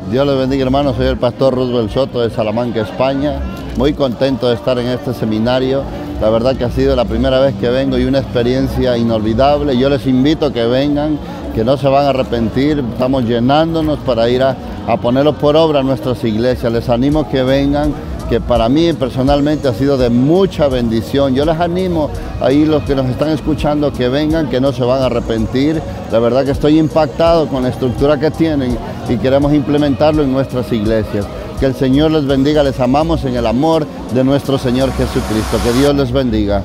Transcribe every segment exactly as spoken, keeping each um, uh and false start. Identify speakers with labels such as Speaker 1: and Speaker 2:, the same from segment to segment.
Speaker 1: Dios les bendiga, hermanos. Soy el pastor Roosevelt Soto de Salamanca, España. Muy contento de estar en este seminario. La verdad que ha sido la primera vez que vengo y una experiencia inolvidable. Yo les invito a que vengan, que no se van a arrepentir. Estamos llenándonos para ir a, a ponerlos por obra en nuestras iglesias. Les animo a que vengan, que para mí personalmente ha sido de mucha bendición. Yo les animo ahí, los que nos están escuchando, que vengan, que no se van a arrepentir. La verdad que estoy impactado con la estructura que tienen y queremos implementarlo en nuestras iglesias. Que el Señor les bendiga, les amamos en el amor de nuestro Señor Jesucristo. Que Dios les bendiga.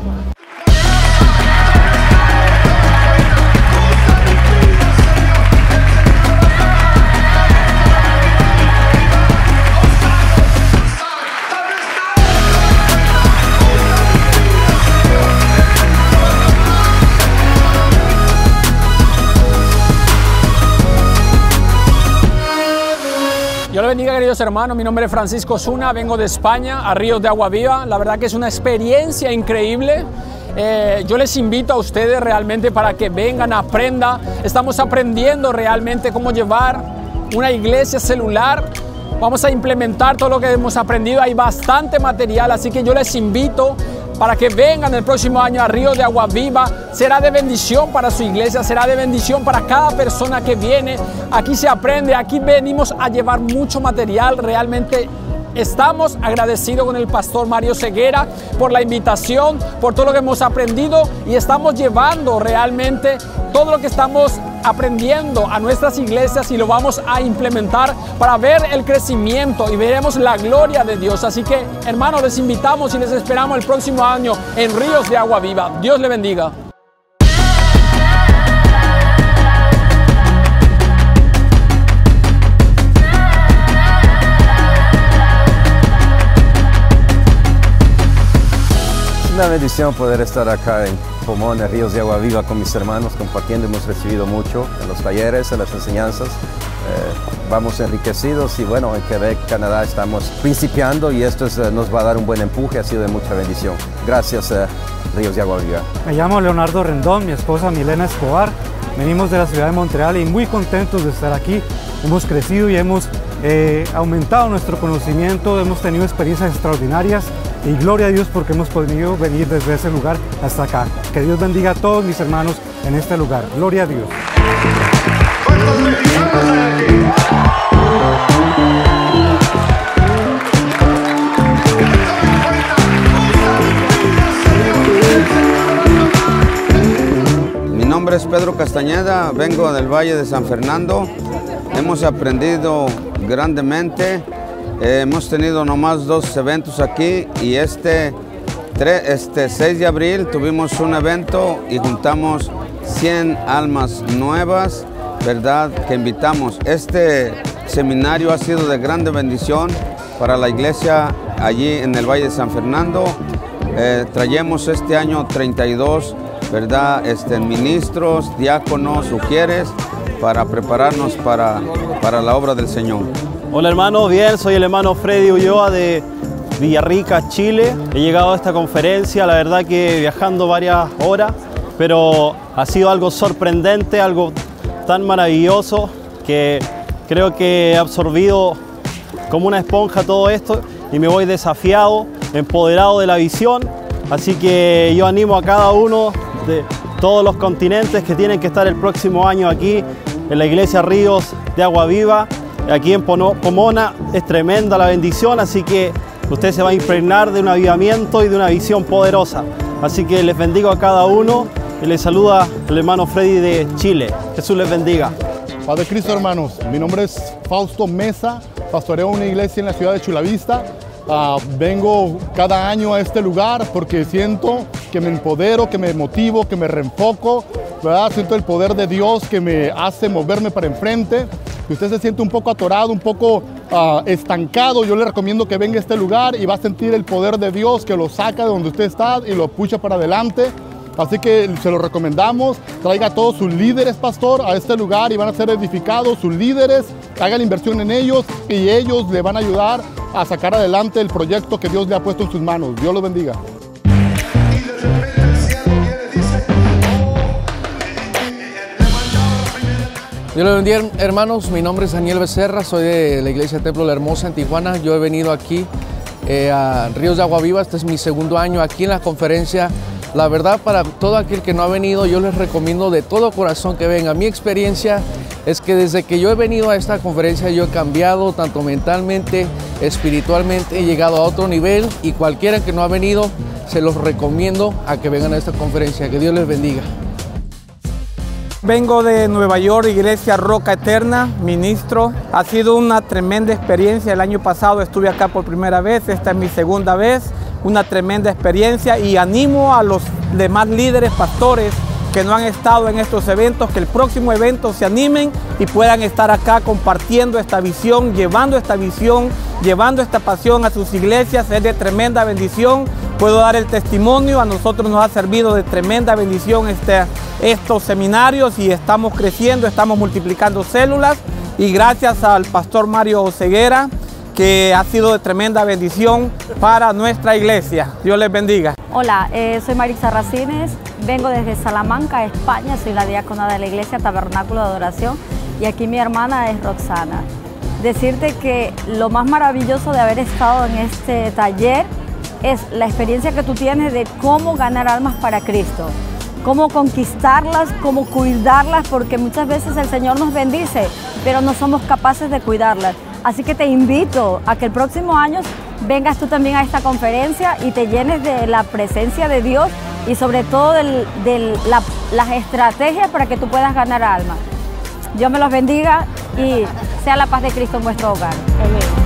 Speaker 2: Dios les bendiga, queridos hermanos. Mi nombre es Francisco Zuna, vengo de España, a Ríos de Agua Viva. La verdad que es una experiencia increíble. Eh, yo les invito a ustedes realmente para que vengan, aprendan. Estamos aprendiendo realmente cómo llevar una iglesia celular. Vamos a implementar todo lo que hemos aprendido. Hay bastante material, así que yo les invito para que vengan el próximo año a Ríos de Agua Viva. Será de bendición para su iglesia, será de bendición para cada persona que viene. Aquí se aprende, aquí venimos a llevar mucho material. Realmente estamos agradecidos con el pastor Mario Ceguera por la invitación, por todo lo que hemos aprendido, y estamos llevando realmente todo lo que estamos aprendiendo a nuestras iglesias y lo vamos a implementar para ver el crecimiento y veremos la gloria de Dios. Así que, hermanos, les invitamos y les esperamos el próximo año en Ríos de Agua Viva. Dios le bendiga.
Speaker 3: Es una bendición poder estar acá en Pomona, Ríos de Agua Viva, con mis hermanos, compartiendo. Hemos recibido mucho en los talleres, en las enseñanzas. Eh, vamos enriquecidos y bueno, en Quebec, Canadá, estamos principiando y esto es, eh, nos va a dar un buen empuje. Ha sido de mucha bendición. Gracias, eh, Ríos de Agua Viva.
Speaker 4: Me llamo Leonardo Rendón, mi esposa Milena Escobar. Venimos de la ciudad de Montreal y muy contentos de estar aquí. Hemos crecido y hemos eh, aumentado nuestro conocimiento, hemos tenido experiencias extraordinarias y gloria a Dios porque hemos podido venir desde ese lugar hasta acá. Que Dios bendiga a todos mis hermanos en este lugar. Gloria a Dios.
Speaker 5: Mi nombre es Pedro Castañeda, vengo del Valle de San Fernando. Hemos aprendido grandemente. Eh, hemos tenido nomás dos eventos aquí y este, tres, este seis de abril tuvimos un evento y juntamos cien almas nuevas, ¿verdad? Que invitamos. Este seminario ha sido de grande bendición para la iglesia allí en el Valle de San Fernando. Eh, traemos este año treinta y dos, ¿verdad? Este, ministros, diáconos, sugieres, para prepararnos para, para la obra del Señor.
Speaker 6: Hola hermanos, bien, soy el hermano Freddy Ulloa de Villarrica, Chile. He llegado a esta conferencia, la verdad que viajando varias horas, pero ha sido algo sorprendente, algo tan maravilloso que creo que he absorbido como una esponja todo esto y me voy desafiado, empoderado de la visión. Así que yo animo a cada uno de todos los continentes que tienen que estar el próximo año aquí en la iglesia Ríos de Agua Viva. Aquí en Pomona es tremenda la bendición, así que usted se va a impregnar de un avivamiento y de una visión poderosa. Así que les bendigo a cada uno y les saluda el hermano Freddy de Chile. Jesús les bendiga.
Speaker 7: Padre Cristo, hermanos, mi nombre es Fausto Mesa, pastoreo una iglesia en la ciudad de Chulavista. Uh, vengo cada año a este lugar porque siento que me empodero, que me motivo, que me reenfoco, ¿verdad? Siento el poder de Dios que me hace moverme para enfrente. Si usted se siente un poco atorado, un poco uh, estancado, yo le recomiendo que venga a este lugar y va a sentir el poder de Dios que lo saca de donde usted está y lo pucha para adelante. Así que se lo recomendamos. Traiga a todos sus líderes, pastor, a este lugar y van a ser edificados sus líderes. Haga la inversión en ellos y ellos le van a ayudar a sacar adelante el proyecto que Dios le ha puesto en sus manos. Dios los bendiga.
Speaker 8: Dios les bendiga, hermanos. Mi nombre es Daniel Becerra, soy de la Iglesia Templo La Hermosa en Tijuana. Yo he venido aquí eh, a Ríos de Agua Viva. Este es mi segundo año aquí en la conferencia. La verdad, para todo aquel que no ha venido, yo les recomiendo de todo corazón que venga. Mi experiencia es que desde que yo he venido a esta conferencia, yo he cambiado tanto mentalmente, espiritualmente, he llegado a otro nivel, y cualquiera que no ha venido, se los recomiendo a que vengan a esta conferencia. Que Dios les bendiga.
Speaker 9: Vengo de Nueva York, Iglesia Roca Eterna, ministro. Ha sido una tremenda experiencia. El año pasado estuve acá por primera vez, esta es mi segunda vez. Una tremenda experiencia, y animo a los demás líderes, pastores que no han estado en estos eventos, que el próximo evento se animen y puedan estar acá compartiendo esta visión, llevando esta visión, llevando esta pasión a sus iglesias. Es de tremenda bendición. Puedo dar el testimonio, a nosotros nos ha servido de tremenda bendición este, estos seminarios, y estamos creciendo, estamos multiplicando células, y gracias al pastor Mario Ceguera, que ha sido de tremenda bendición para nuestra iglesia. Dios les bendiga.
Speaker 10: Hola, eh, soy Marisa Racines, vengo desde Salamanca, España, soy la diácona de la Iglesia Tabernáculo de Adoración, y aquí mi hermana es Roxana. Decirte que lo más maravilloso de haber estado en este taller es la experiencia que tú tienes de cómo ganar almas para Cristo, cómo conquistarlas, cómo cuidarlas, porque muchas veces el Señor nos bendice, pero no somos capaces de cuidarlas. Así que te invito a que el próximo año vengas tú también a esta conferencia y te llenes de la presencia de Dios, y sobre todo de del, la, las estrategias para que tú puedas ganar almas. Dios me los bendiga y sea la paz de Cristo en vuestro hogar. Amén.